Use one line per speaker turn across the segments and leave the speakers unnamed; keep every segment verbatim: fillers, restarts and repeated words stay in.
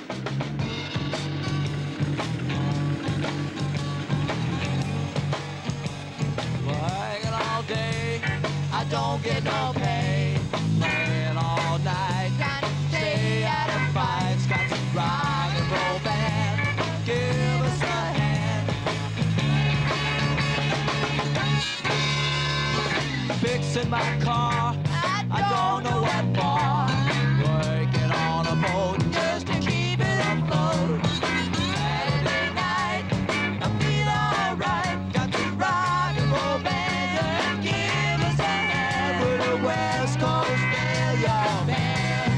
Working all day, I don't get no pay. Playing all night, got to stay out of fights. Got to rock and roll band, give us a hand. Fixing my car, I don't know what for. Working on a boat just to keep it afloat. Saturday night, I feel alright. Got to rock and roll band and give us a hand. We're the West Coast Failure Band.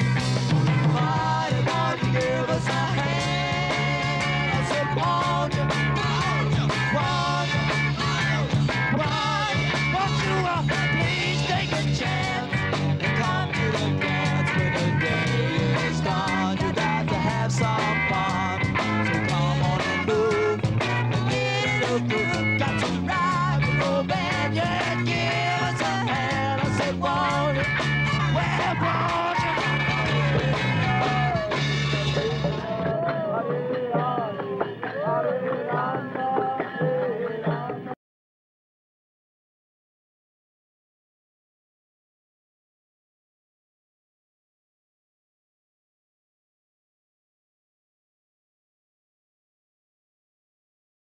Why won't you give us a hand? I said, won't you, won't you, won't you, won't you, won't you, uh, please take a chance and come to the dance when the day is gone. You got to have some fun, so come on and move and get in the groove. Got to rock and roll band, yeah.